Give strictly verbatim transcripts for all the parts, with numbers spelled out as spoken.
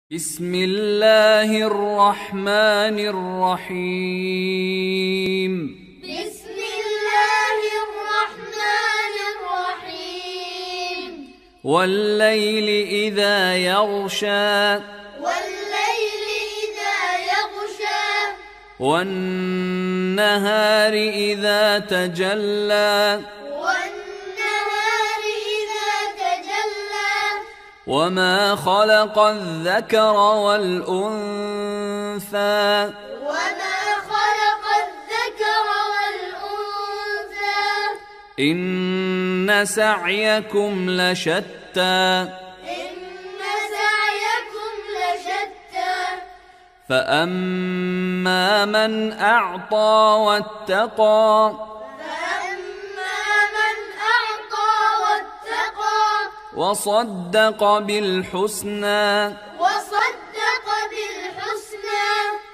بسم الله الرحمن الرحيم. بسم الله الرحمن الرحيم. والليل إذا يغشى والليل إذا يغشى والنهار إذا تجلى والنهار إذا تجلى وما خلق الذكر والأنثى وما خلق الذكر والأنثى إن سعيكم لشتى إن سعيكم لشتى فأما من أعطى واتقى فأما من أعطى واتقى وصدق بالحسنى وصدق بالحسنى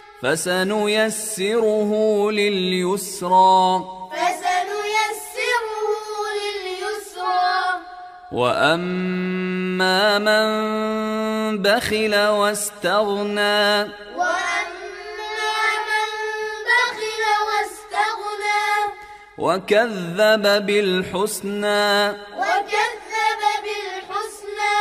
فسنيسره لليسرى فسنيسره لليسرى وأما من بخل واستغنى وأما من بخل واستغنى وكذب بالحسنى وكذب بالحسنى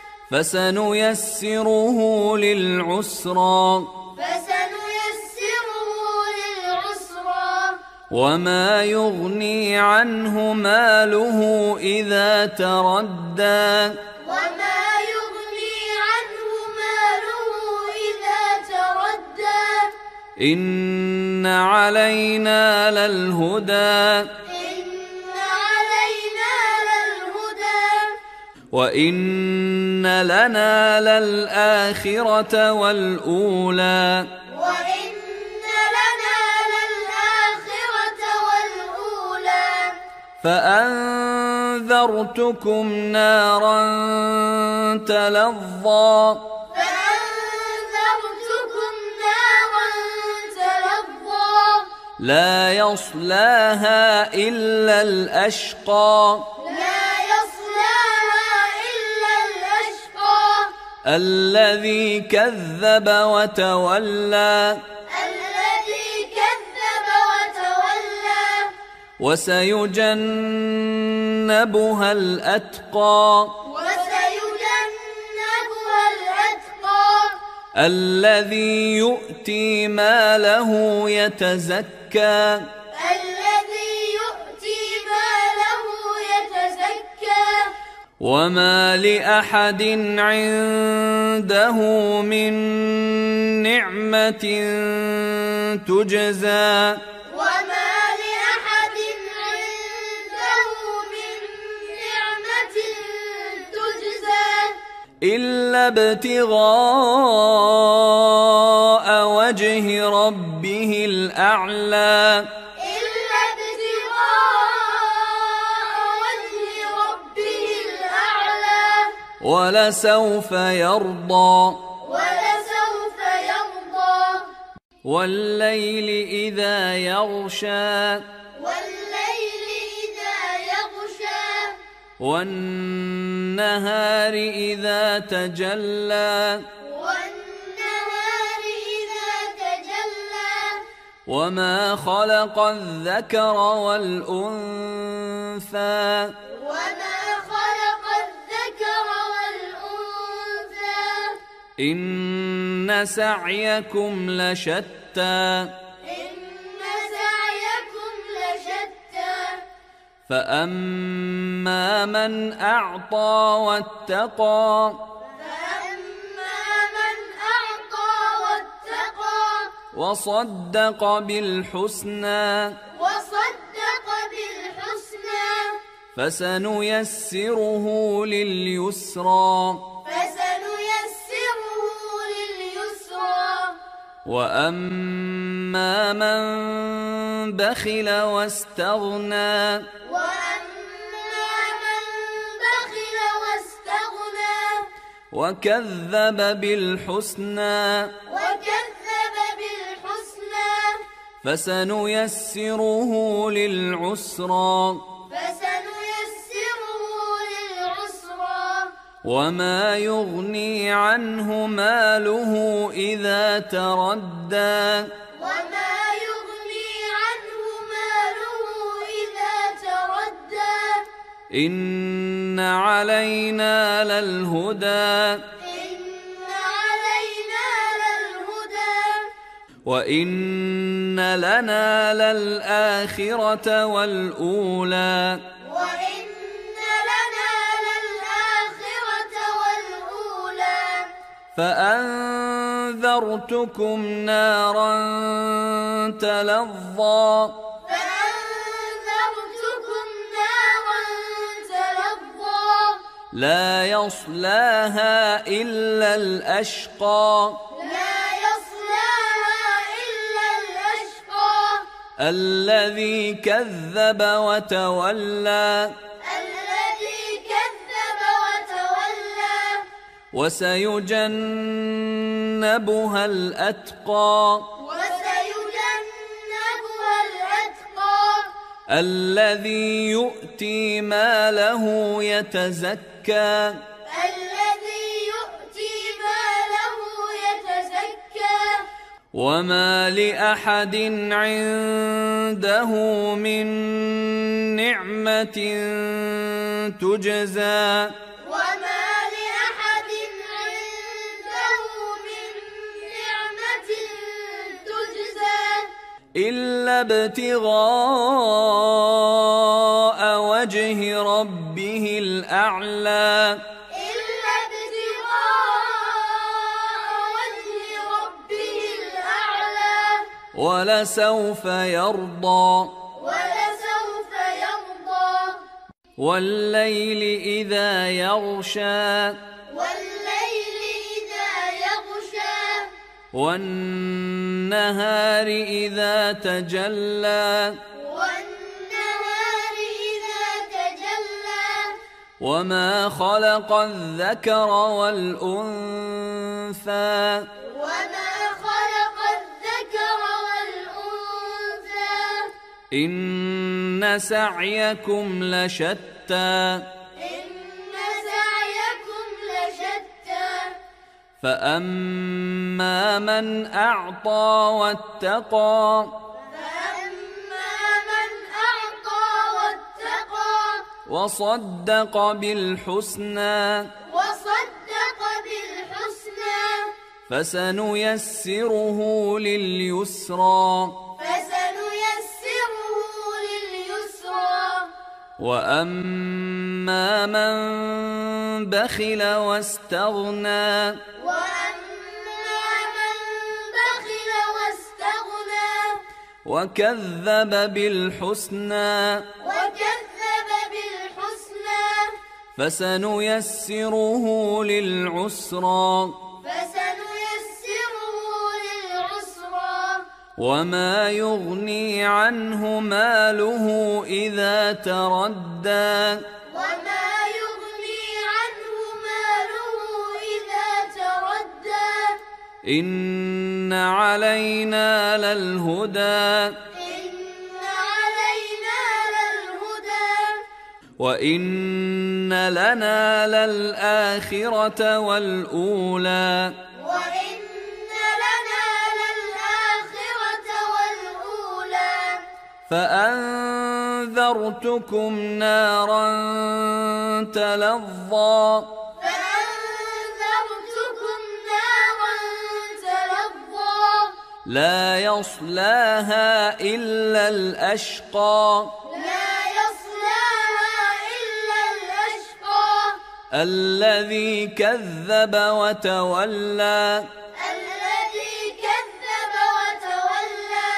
فسنيسره للعسرى فسنيسره للعسرى وما يغني عنه ماله إذا تردى وما يغني عنه ماله إذا تردى إن علينا للهدى إن علينا للهدى وإن لنا للآخرة والأولى وإن لنا للآخرة والأولى فأنذرتكم نارا تلظى فأنذرتكم نارا تلظى لا يصلاها إلا الأشقى لا يصلاها إلا الأشقى الذي كذب وتولى الذي كذب وتولى وسيجنبها الأتقى وسيجنبها الأتقى الذي يؤتي ماله يتزكى الذي يؤتي ماله يتزكى وما لأحد عنده من نعمة تجزى وما لأحد عنده من نعمة تجزى إلا ابتغاء وجه ربه الأعلى إلا ابتغاء وجه ربه الأعلى ولسوف يرضى ولسوف يرضى والليل إذا يغشى والليل إذا يغشى والنهار إذا تجلى والنهار إذا تجلى وما خلق الذكر والأنثى وما خلق الذكر والأنثى إن سعيكم لشتى إن سعيكم لشتى فأما من أعطى واتقى فأما من أعطى واتقى وصدق بالحسنى وصدق بالحسنى فسنيسره لليسرى فسنيسره لليسرى وأما من بخل واستغنى وأما من بخل واستغنى وكذب بالحسنى وكذب بالحسنى فسنيسره للعسرى فسنيسره للعسرى وما يغني عنه ماله إذا تردى وما يغني عنه ماله إذا تردى إن علينا للهدى إن علينا للهدى وإن لنا للآخرة والأولى وإن لنا للآخرة والأولى فأنذرتكم نارا تلظى فأنذرتكم نارا تلظى لا يصلاها إلا الأشقى لا يصلاها إلا الأشقى الذي كذب وتولى الذي كذب وتولى وسيجنبها الأتقى وسيجنبها الأتقى الذي يؤتي ماله يتزكى الذي يؤتي ماله يتزكى وما لأحد عنده من نعمة تجزى وما لأحد عنده من نعمة تجزى إلا ابتغاء وجه ربه الأعلى إلا ابتغاء وجه ربه الأعلى ولسوف يرضى ولسوف يرضى والليل إذا يغشى والليل إذا يغشى والنهار إذا تجلى والنهار إذا تجلى وما خلق الذكر والأنثى وما خلق الذكر والأنثى إن سعيكم لشتى إن سعيكم لشتى فأما من أعطى واتقى فأما من أعطى واتقى وصدق بالحسنى وصدق بالحسنى فسنيسره لليسرى فسنيسره لليسرى وأما من بخل واستغنى وأما من بخل واستغنى وكذب بالحسنى وكذب بالحسنى فسنيسره للعسرى فسنيسره للعسرى وما يغني عنه ماله إذا تردى وما يغني عنه ماله إذا تردى إن علينا للهدى إن علينا للهدى وإن لنا للآخرة والأولى وإن لنا للآخرة والأولى فأنذرتكم نارا تلظى فأنذرتكم نارا تلظى لا يصلاها إلا الأشقى لا يصلاها إلا الأشقى الذي كذب وتولى الذي كذب وتولى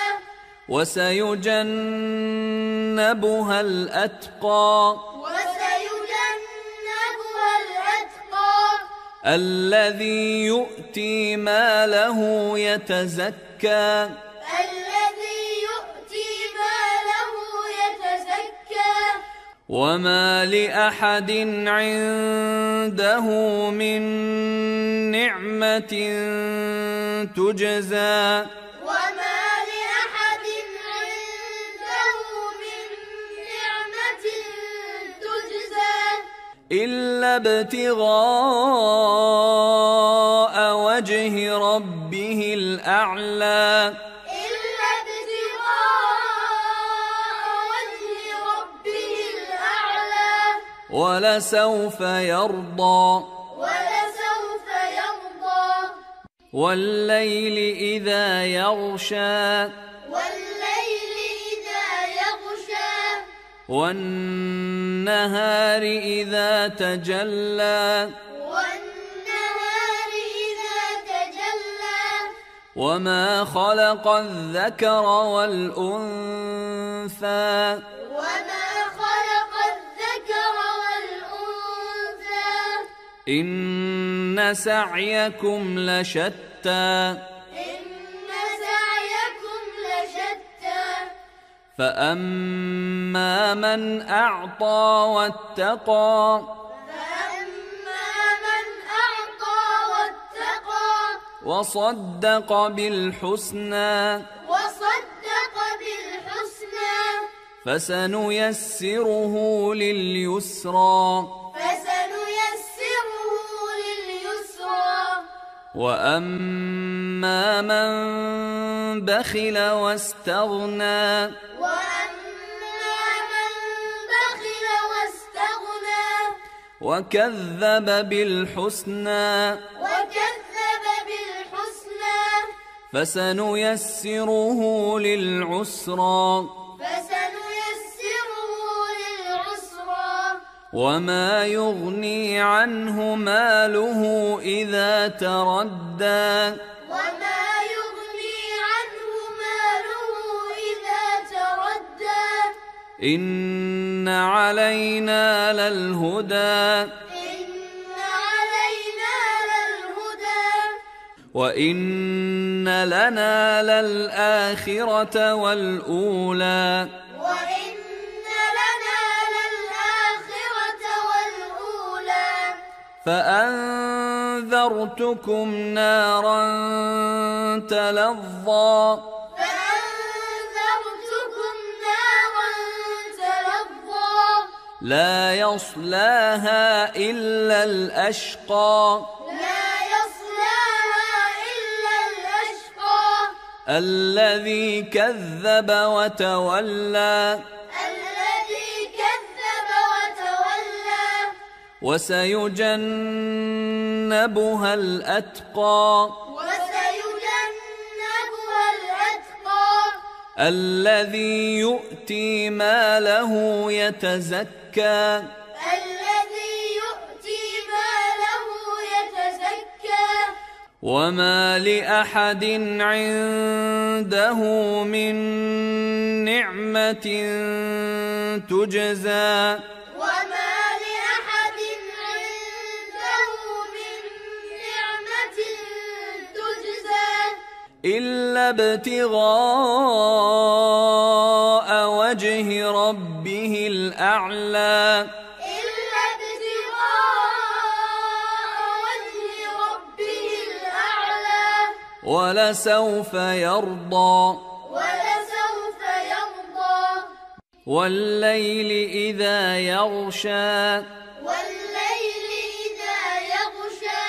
وسيجنبها الأتقى وسيجنبها الأتقى الذي يؤتي ماله يتزكى الذي يؤتي ماله يتزكى وما لأحد عنده من نعمة تجزى وما لأحد عنده من نعمة تجزى إلا ابتغاء وجه ربه الأعلى إلا ابتغاء وجه ربه الأعلى ولسوف يرضى ولسوف يرضى والليل إذا يغشى والليل إذا يغشى والنهار إذا تجلى والنهار إذا تجلى وما خلق الذكر والأنثى وما خلق الذكر والأنثى إن سعيكم لشتى إن سعيكم لشتى فأما من أعطى واتقى فأما من أعطى واتقى وصدق بالحسنى وصدق بالحسنى فسنيسره لليسرى فسنيسره لليسرى وأما من بخل واستغنى وأما من بخل واستغنى وكذب بالحسنى وكذب بالحسنى فسنيسره للعسرى فسنيسره للعسرى وما يغني عنه ماله إذا تردى وما يغني عنه ماله إذا تردى إن علينا للهدى إن علينا للهدى وإن لنا للآخرة والأولى وإن لنا للآخرة والأولى فأنذرتكم نارا تلظى فأنذرتكم نارا تلظى لا يصلاها إلا الأشقى لا يصلاها إلا الأشقى الذي كذب وتولى الذي كذب وتولى وسيجنبها الأتقى وسيجنبها الأتقى الذي يؤتي ماله يتزكى الذي يؤتي ماله يتزكى وما لأحد عنده من نعمة تجزى وما لأحد عنده من نعمة تجزى إلا ابتغاء وجه ربه الأعلى إلا ابتغاء وجه ربه الأعلى ولسوف يرضى ولسوف يرضى والليل إذا يغشى والليل إذا يغشى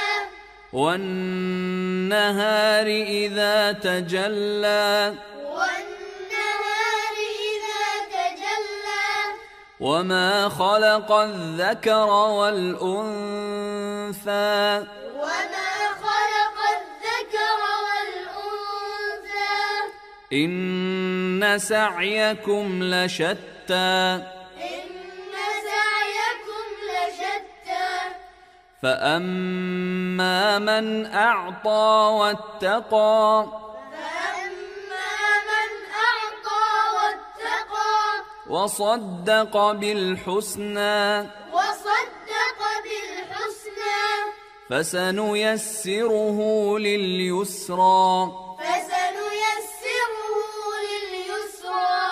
والنهار إذا تجلى والنهار إذا تجلى وما خلق الذكر والأنثى وما خلق الذكر والأنثى إن سعيكم لشتى إن سعيكم لشتى فأما من أعطى واتقى فأما من أعطى واتقى وصدق بالحسنى وصدق بالحسنى فسنيسره لليسرى فسنيسره لليسرى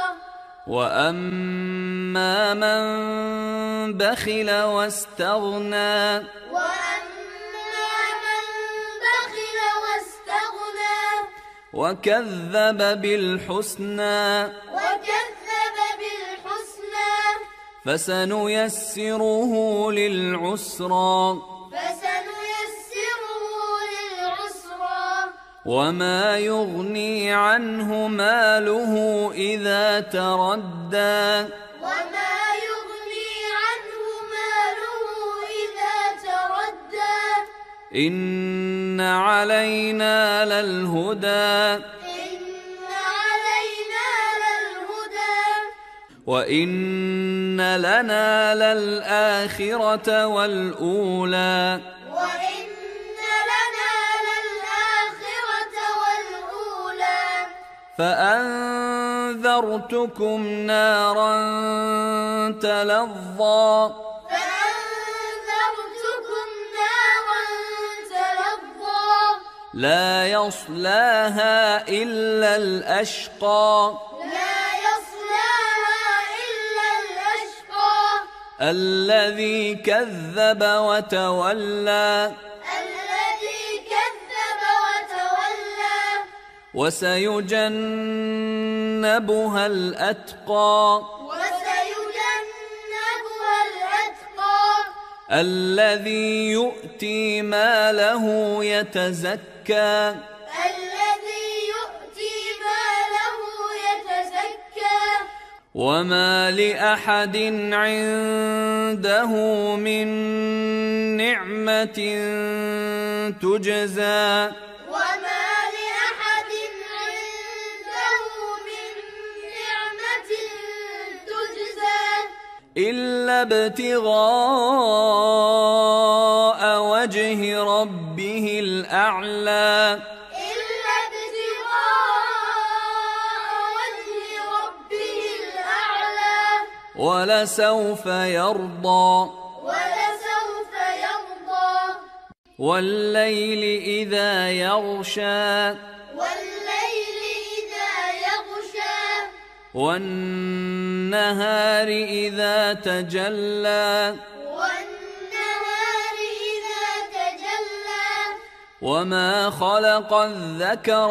وأما من بخل واستغنى وأما من بخل واستغنى وكذب بالحسنى وكذب بالحسنى فسنيسره للعسرى فسنيسره للعسرى وما يغني عنه ماله إذا تردى وما يغني عنه ماله إذا تردى إن علينا للهدى إن علينا للهدى وإن لنا للآخرة والأولى وإن لنا للآخرة والأولى فأنذرتكم نارا تلظى فأنذرتكم نارا تلظى لا يصلاها إلا الأشقى لا يصلاها إلا الأشقى الذي كذب وتولى الذي كذب وتولى وسيجنبها الأتقى وسيجنبها الأتقى الذي يؤتي ماله يتزكى الذي يؤتي ماله يتزكى وما لأحد عنده من نعمة تجزى وما لأحد عنده من نعمة تجزى إلا ابتغاء وجه ربه الأعلى إلا ابتغاء وجه ربه الأعلى ولسوف يرضى ولسوف يرضى والليل إذا يغشى والليل إذا يغشى والنهار إذا تجلى والنهار إذا تجلى وما خلق الذكر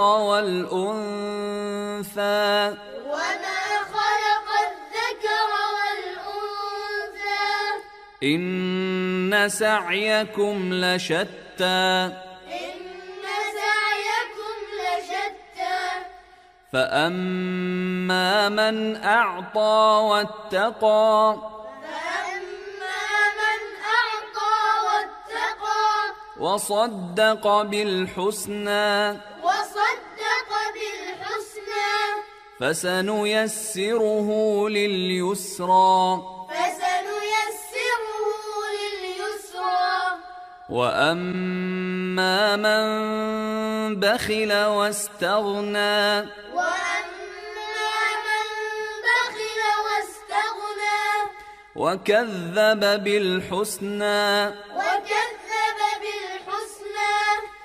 والأنثى وما خلق الذكر والأنثى إن سعيكم لشتى إن سعيكم لشتى فأما من أعطى واتقى فأما من أعطى واتقى وصدق بالحسنى وصدق بالحسنى فسنيسره لليسرى فسنيسره لليسرى وأما من بخل واستغنى وأما من بخل واستغنى وكذب بالحسنى وكذب بالحسنى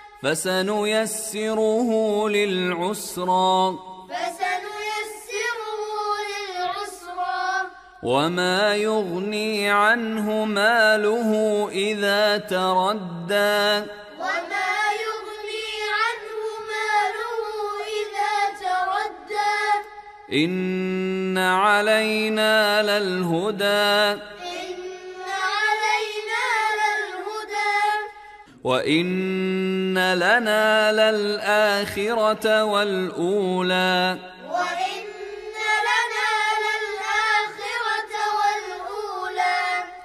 فسنيسره للعسرى فسنيسره للعسرى وما يغني عنه ماله إذا تردى وما يغني عنه ماله إذا تردى إن علينا للهدى إن علينا للهدى وإن لنا للآخرة والأولى وإن لنا للآخرة والأولى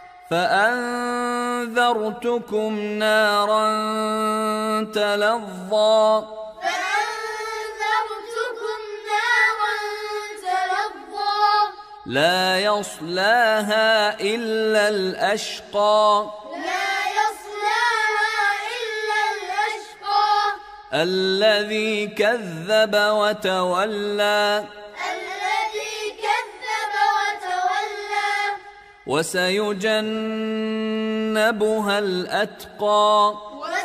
فأنذرتكم نارا تلظى فأنذرتكم نارا تلظى لا يصلاها إلا الأشقى لا يصلاها إلا الأشقى الذي كذب وتولى الذي كذب وتولى وسيجنبها الأتقى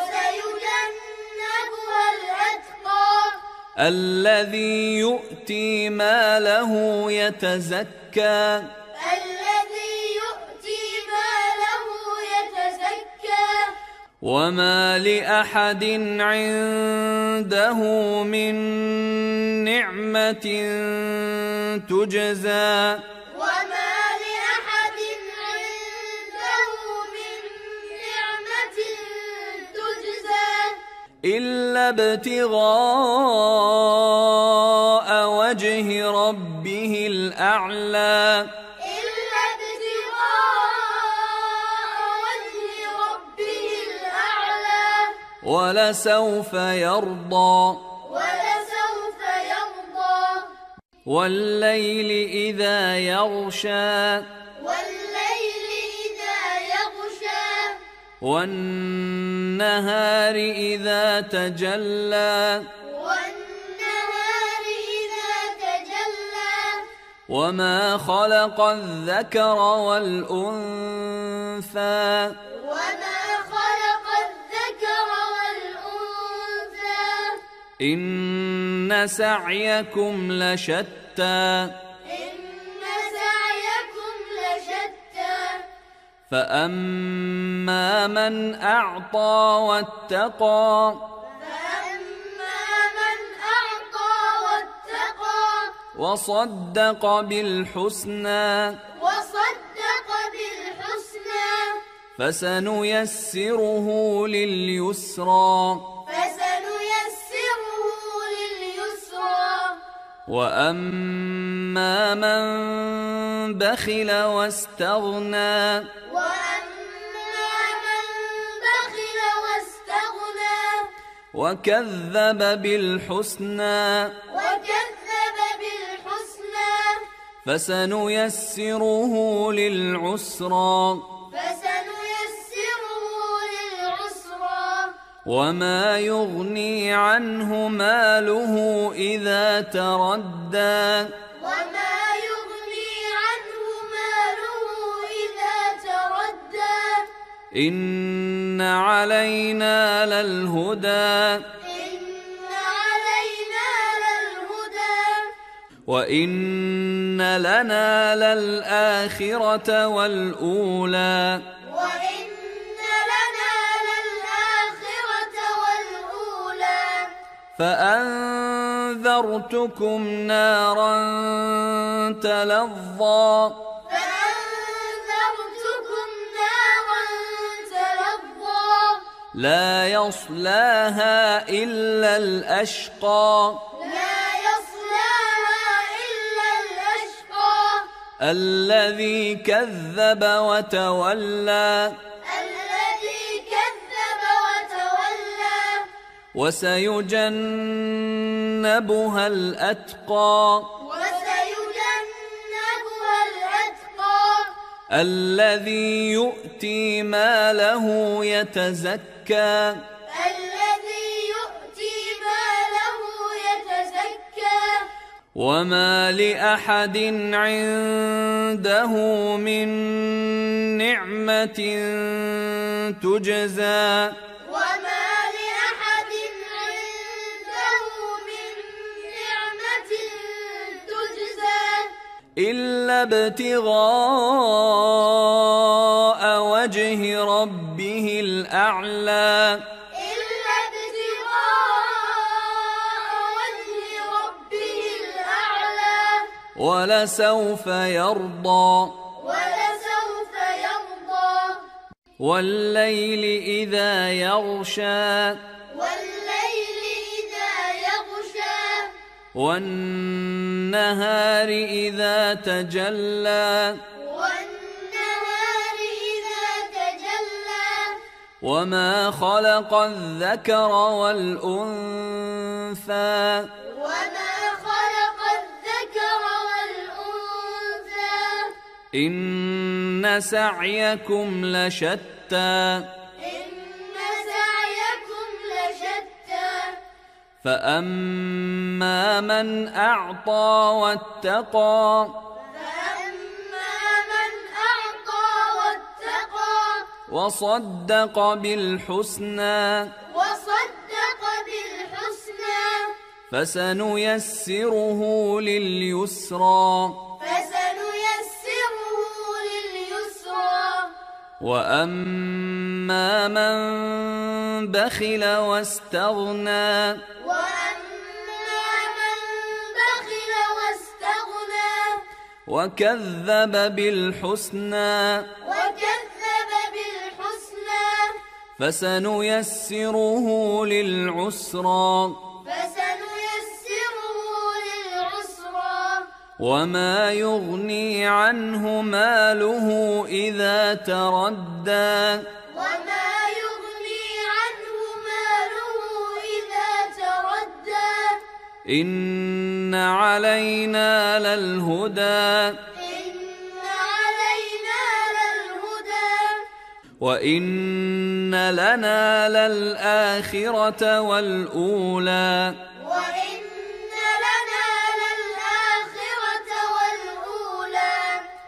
وسيجنبها الأتقى الذي يؤتي ماله يتزكى الذي يؤتي ماله يتزكى وما لأحد عنده من نعمة تجزى وما لأحد إلا ابتغاء وجه ربه الأعلى إلا ابتغاء وجه ربه الأعلى ولسوف يرضى ولسوف يرضى والليل إذا يغشى والليل إذا يغشى والنهار إذا تجلى والنهار إذا تجلى وما خلق الذكر والأنثى وما خلق الذكر والأنثى إن سعيكم لشتى إن سعيكم لشتى فأما من أعطى واتقى فأما من أعطى واتقى وصدق بالحسنى وصدق بالحسنى فسنيسره لليسرى فسنيسره لليسرى وأما من بخل واستغنى وأما من بخل واستغنى وكذب بالحسنى وكذب بالحسنى فسنيسره للعسرى فسنيسره للعسرى وما يغني عنه ماله إذا تردى وما يغني عنه ماله إذا تردى إن علينا للهدى إن علينا للهدى وإن لنا للآخرة والأولى وإن لنا للآخرة والأولى فأنذرتكم نارا تلظى فأنذرتكم نارا تلظى لا يصلاها إلا الأشقى لا يصلاها إلا الأشقى الذي كذب وتولى الذي كذب وتولى وسيجنبها الأتقى وسيجنبها الأتقى الذي يؤتي ماله يتزكى الذي يؤتي ماله يتزكى وما لأحد عنده من نعمة تجزى وما لأحد عنده من نعمة تجزى إلا ابتغاء وجه ربه الأعلى إلا ابتغاء وجه ربه الأعلى ولسوف يرضى ولسوف يرضى والليل إذا يغشى والليل إذا يغشى والنهار إذا تجلى والنهار إذا تجلى وما خلق الذكر والأنثى وما خلق الذكر والأنثى إن سعيكم لشتى إن سعيكم لشتى فأما من أعطى واتقى فأما من أعطى واتقى وصدق بالحسنى وصدق بالحسنى فسنيسره لليسرى فسنيسره لليسرى وأما من بخل واستغنى وأما من بخل واستغنى وكذب بالحسنى وكذب بالحسنى فسنيسره للعسرى فسنيسره للعسرى وما يغني عنه ماله إذا تردى وما يغني عنه ماله إذا تردى إن علينا للهدى إن علينا للهدى وإن لنا للآخرة والأولى وإن لنا للآخرة والأولى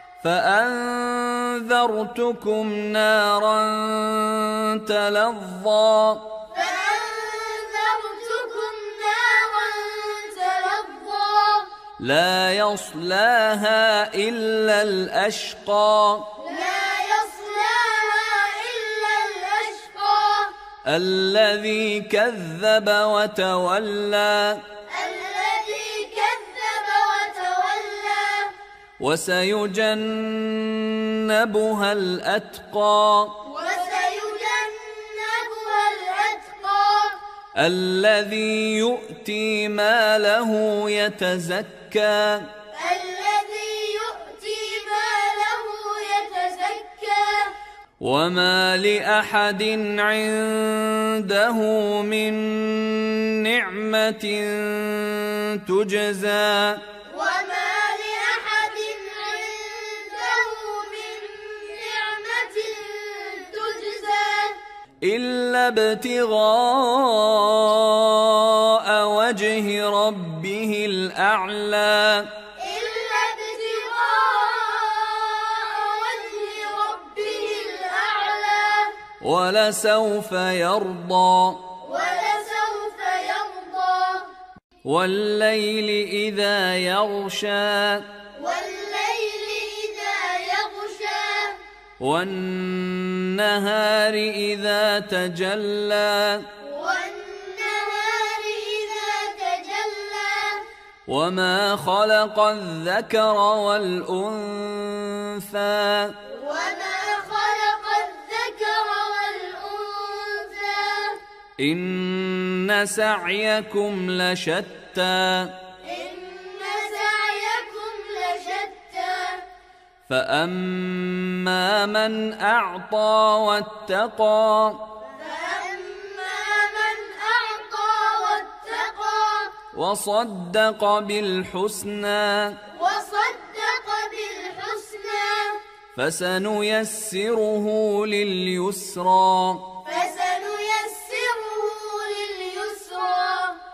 فأنذرتكم نارا تلظى فأنذرتكم نارا تلظى لا يصلاها إلا الأشقى لا يصلاها إلا الأشقى الذي كذب وتولى الذي كذب وتولى وسيجنبها الأتقى وسيجنبها الأتقى الذي يؤتي ماله يتزكى الذي يؤتي ماله يتزكى وما لأحد عنده من نعمة تجزى وما لأحد عنده من نعمة تجزى إلا ابتغاء وجه ربه الأعلى إلا ابتغاء وجه ربه الأعلى ولسوف يرضى ولسوف يرضى والليل إذا يغشى والليل إذا يغشى والنهار إذا تجلى والنهار إذا تجلى وما خلق الذكر والأنثى وما خلق الذكر والأنثى إن سعيكم لشتى إن سعيكم لشتى فأما من أعطى واتقى فأما من أعطى واتقى وصدق بالحسنى وصدق بالحسنى فسنيسره لليسرى فسنيسره لليسرى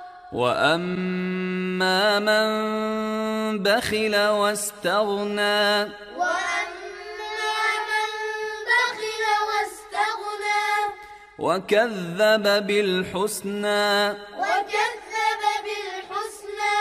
وأما من بخل واستغنى وأما من بخل واستغنى وكذب بالحسنى وكذب بالحسنى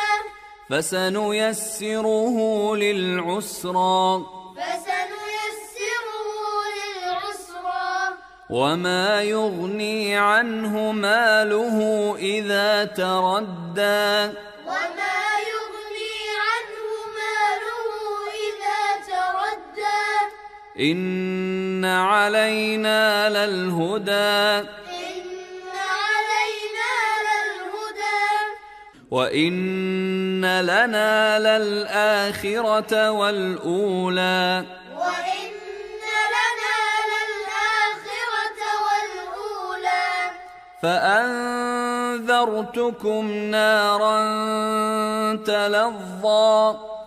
فسنيسره للعسرى فسنيسره للعسرى وما يغني عنه ماله إذا تردى وما يغني عنه ماله إذا تردى إن علينا للهدى إن علينا للهدى وإن لنا للآخرة والأولى وإن لنا للآخرة والأولى فأنذرتكم نارا تلظى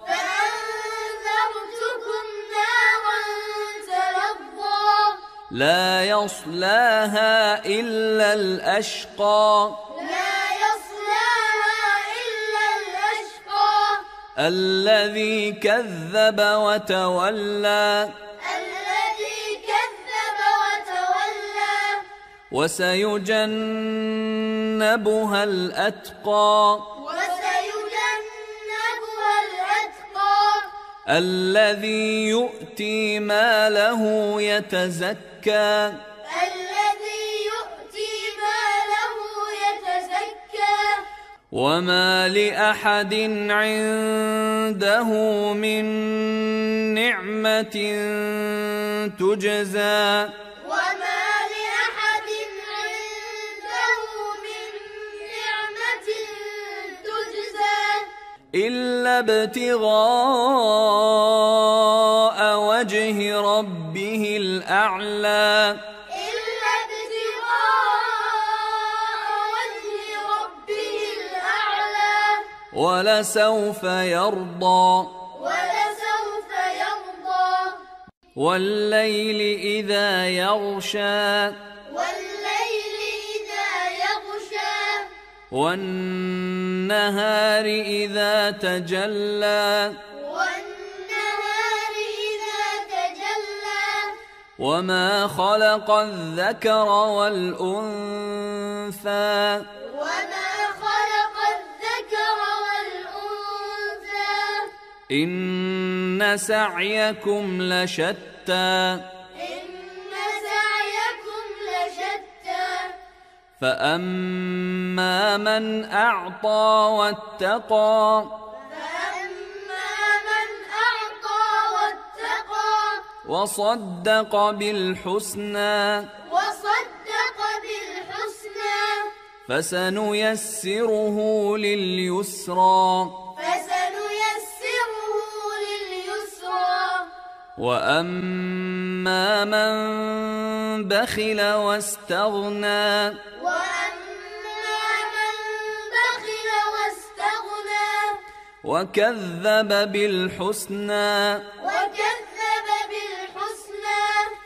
فأنذرتكم نارا تلظى لا يصلاها إلا الأشقى لا يصلاها إلا الأشقى الذي كذب وتولى الذي كذب وتولى وسيجنبها الأتقى وسيجنبها الأتقى الذي يؤتي ماله يتزكى الذي يؤتي ماله يتزكى وما لأحد عنده من نعمة تجزى وما لأحد إلا ابتغاء وجه ربه الأعلى إلا ابتغاء وجه ربه الأعلى ولسوف يرضى ولسوف يرضى والليل إذا يغشى والليل إذا يغشى والنهار إذا تجلى والنهار إذا تجلى وما خلق الذكر والأنثى وما خلق الذكر والأنثى إن سعيكم لشتى إن سعيكم لشتى فأما من أعطى واتقى فأما من أعطى واتقى وصدق بالحسنى وصدق بالحسنى فسنيسره لليسرى فسنيسره لليسرى وأما من بخل واستغنى وأما من بخل واستغنى وكذب بالحسنى وكذب بالحسنى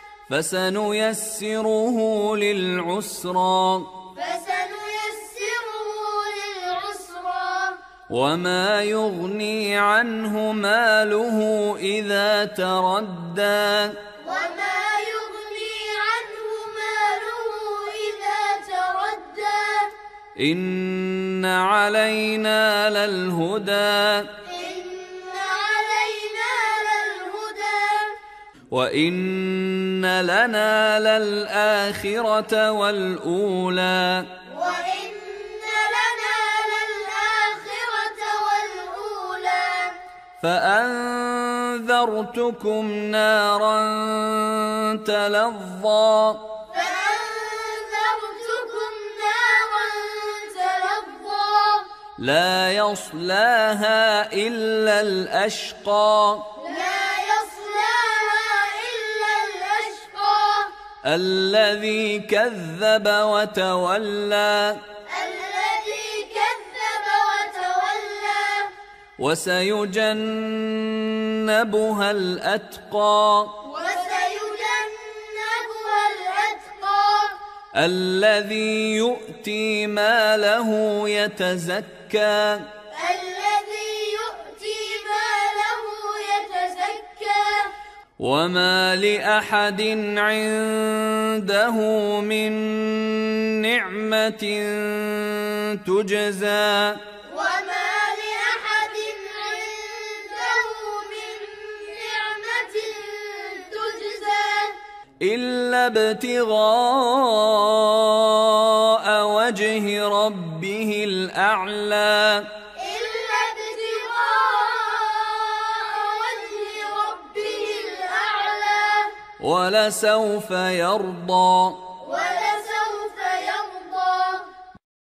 فسنيسره للعسرى فسنيسره للعسرى وما يغني عنه ماله إذا تردى وما يغني عنه ماله إذا تردى إن علينا للهدى إن علينا للهدى وإن لنا للآخرة والأولى وإن لنا للآخرة والأولى فأنذرتكم نارا تلظى فأنذرتكم نارا تلظى لا يصلاها إلا الأشقى لا يصلاها إلا الأشقى الذي كذب وتولى الذي كذب وتولى وسيجنبها الأتقى وسيجنبها الأتقى الذي يؤتي ماله يتزكى الذي يؤتي ماله يتزكى وما لأحد عنده من نعمة تجزى وما لأحد عنده من نعمة تجزى إلا ابتغاء وجه ربه الأعلى إلا ابتغاء وجه ربه الأعلى ولسوف يرضى